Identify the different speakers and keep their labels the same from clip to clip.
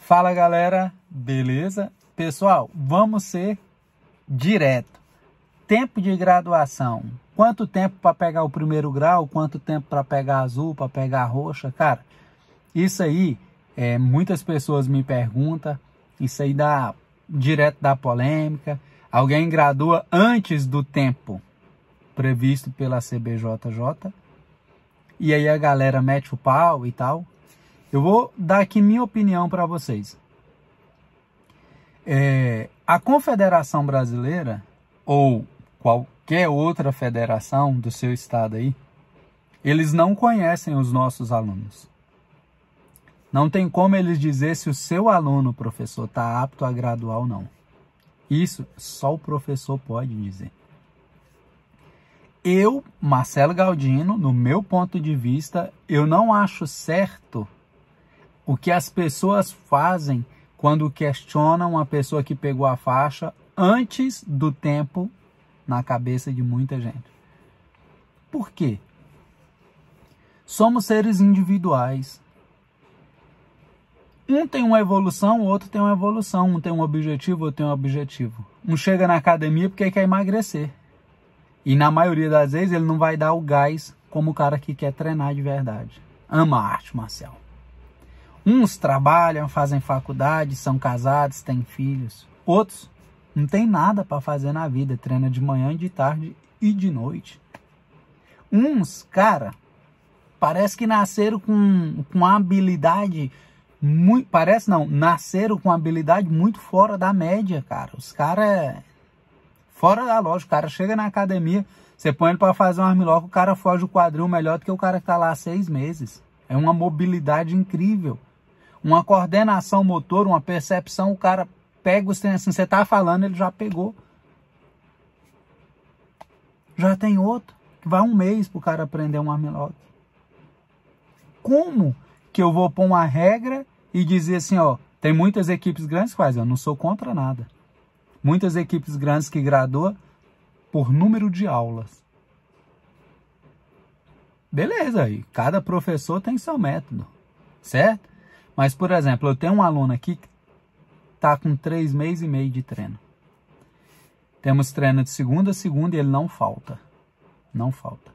Speaker 1: Fala galera, beleza? Pessoal, vamos ser direto. Tempo de graduação. Quanto tempo para pegar o primeiro grau? Quanto tempo para pegar azul, para pegar roxa? Cara, isso aí, muitas pessoas me perguntam. Isso aí dá direto da polêmica. Alguém gradua antes do tempo previsto pela CBJJ. E aí a galera mete o pau e tal. Eu vou dar aqui minha opinião para vocês. A Confederação Brasileira, ou qualquer outra federação do seu estado aí, eles não conhecem os nossos alunos. Não tem como eles dizer se o seu aluno, professor, está apto a graduar ou não. Isso só o professor pode dizer. Eu, Marcelo Galdino, no meu ponto de vista, eu não acho certo o que as pessoas fazem quando questionam uma pessoa que pegou a faixa antes do tempo na cabeça de muita gente. Por quê? Somos seres individuais. Um tem uma evolução, o outro tem uma evolução. Um tem um objetivo, outro tem um objetivo. Um chega na academia porque quer emagrecer. E na maioria das vezes ele não vai dar o gás como o cara que quer treinar de verdade. Ama a arte marcial. Uns trabalham, fazem faculdade, são casados, têm filhos. Outros não tem nada para fazer na vida, treina de manhã, de tarde e de noite. Uns, cara, parece que nasceram com uma habilidade muito... Parece não, nasceram com uma habilidade muito fora da média, cara. Os caras... Fora da lógica, o cara chega na academia, você põe ele para fazer um armlock, o cara foge o quadril melhor do que o cara que tá lá há 6 meses. É uma mobilidade incrível. Uma coordenação motor, uma percepção, o cara pega os treinos assim, você tá falando, ele já pegou. Já tem outro, que vai 1 mês pro cara aprender um armlock. Como que eu vou pôr uma regra e dizer assim, ó, tem muitas equipes grandes que fazem, eu não sou contra nada. Muitas equipes grandes que graduam por número de aulas. Beleza, aí cada professor tem seu método, certo? Mas, por exemplo, eu tenho um aluno aqui que está com 3 meses e meio de treino. Temos treino de segunda a segunda e ele não falta. Não falta.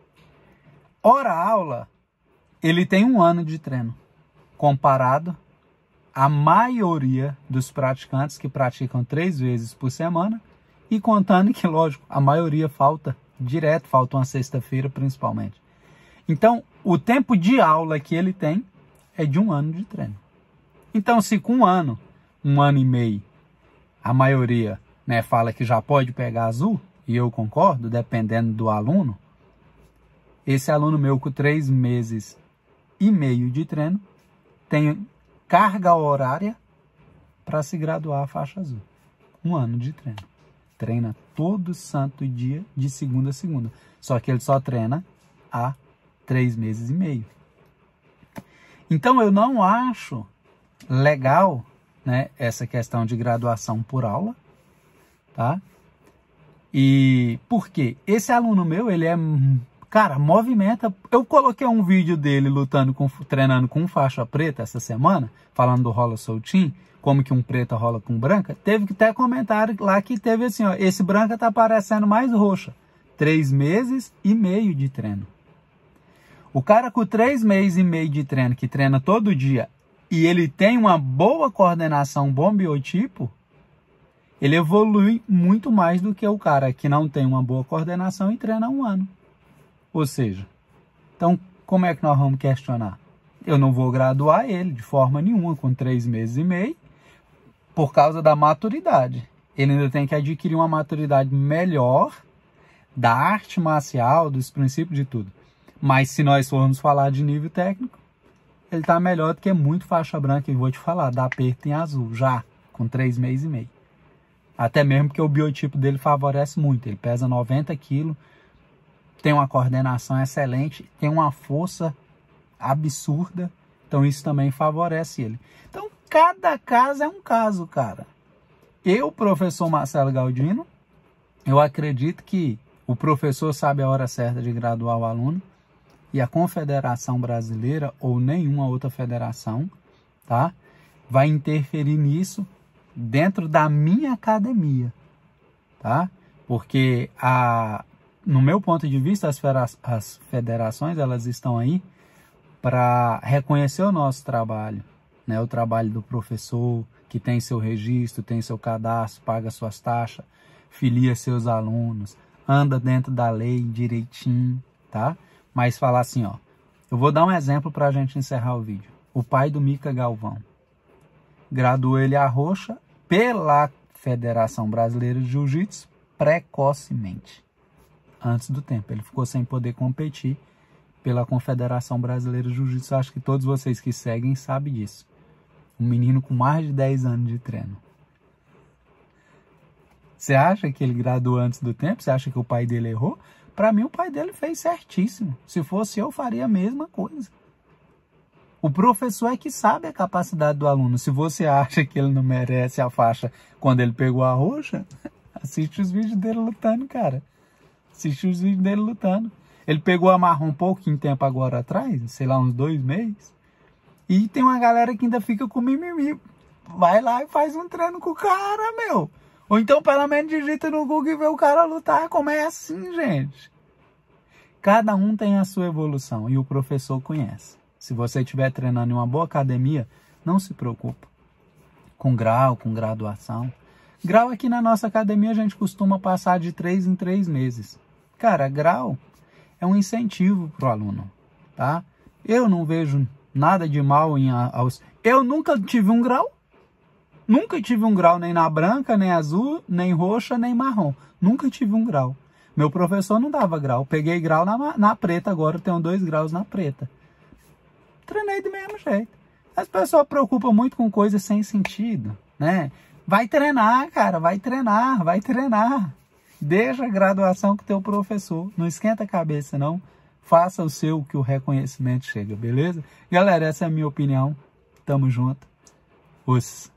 Speaker 1: Hora aula, ele tem 1 ano de treino. Comparado à maioria dos praticantes que praticam 3 vezes por semana. E contando que, lógico, a maioria falta direto, falta uma sexta-feira principalmente. Então, o tempo de aula que ele tem é de 1 ano de treino. Então, se com 1 ano e meio, a maioria, né, fala que já pode pegar azul, e eu concordo, dependendo do aluno, esse aluno meu com 3 meses e meio de treino tem carga horária para se graduar a faixa azul. 1 ano de treino. Treina todo santo dia, de segunda a segunda. Só que ele só treina há 3 meses e meio. Então, eu não acho legal, né, essa questão de graduação por aula, tá? E por quê? Esse aluno meu, ele cara, movimenta. Eu coloquei um vídeo dele treinando com faixa preta essa semana, falando do rola soltinho, como que um preta rola com branca. Teve que ter comentário lá que teve assim, ó, esse branca tá parecendo mais roxa. 3 meses e meio de treino. O cara com 3 meses e meio de treino, que treina todo dia, e ele tem uma boa coordenação, um bom biotipo, ele evolui muito mais do que o cara que não tem uma boa coordenação e treina 1 ano. Ou seja, então como é que nós vamos questionar? Eu não vou graduar ele de forma nenhuma com 3 meses e meio, por causa da maturidade. Ele ainda tem que adquirir uma maturidade melhor da arte marcial, dos princípios de tudo. Mas se nós formos falar de nível técnico, ele está melhor do que muito faixa branca. E vou te falar, dá aperto em azul, já, com 3 meses e meio. Até mesmo porque o biotipo dele favorece muito. Ele pesa 90 quilos, tem uma coordenação excelente, tem uma força absurda. Então isso também favorece ele. Então cada caso é um caso, cara. Eu, professor Marcelo Galdino, eu acredito que o professor sabe a hora certa de graduar o aluno. E a Confederação Brasileira ou nenhuma outra federação, tá? vai interferir nisso dentro da minha academia, tá? Porque no meu ponto de vista, as federações, elas estão aí para reconhecer o nosso trabalho, né? O trabalho do professor, que tem seu registro, tem seu cadastro, paga suas taxas, filia seus alunos, anda dentro da lei direitinho, tá? Mas falar assim, ó, eu vou dar um exemplo para a gente encerrar o vídeo. O pai do Mica Galvão graduou ele a roxa pela Federação Brasileira de Jiu-Jitsu precocemente, antes do tempo. Ele ficou sem poder competir pela Confederação Brasileira de Jiu-Jitsu. Acho que todos vocês que seguem sabem disso. Um menino com mais de 10 anos de treino. Você acha que ele graduou antes do tempo? Você acha que o pai dele errou? Para mim, o pai dele fez certíssimo. Se fosse eu, faria a mesma coisa. O professor é que sabe a capacidade do aluno. Se você acha que ele não merece a faixa quando ele pegou a roxa, assiste os vídeos dele lutando, cara. Assiste os vídeos dele lutando. Ele pegou a marrom um pouquinho tempo agora atrás, sei lá, uns 2 meses. E tem uma galera que ainda fica com mimimi. Vai lá e faz um treino com o cara, meu. Ou então, pelo menos, digita no Google e vê o cara lutar. Como é assim, gente? Cada um tem a sua evolução e o professor conhece. Se você estiver treinando em uma boa academia, não se preocupa. Com grau, com graduação. Grau aqui na nossa academia a gente costuma passar de 3 em 3 meses. Cara, grau é um incentivo para o aluno, tá? Eu não vejo nada de mal Eu nunca tive um grau. Nunca tive um grau nem na branca, nem azul, nem roxa, nem marrom. Nunca tive um grau. Meu professor não dava grau. Peguei grau na preta agora, eu tenho 2 graus na preta. Treinei do mesmo jeito. As pessoas preocupam muito com coisas sem sentido, né? Vai treinar, cara, vai treinar, vai treinar. Deixa a graduação com o teu professor. Não esquenta a cabeça, não. Faça o seu, que o reconhecimento chega, beleza? Galera, essa é a minha opinião. Tamo junto. Os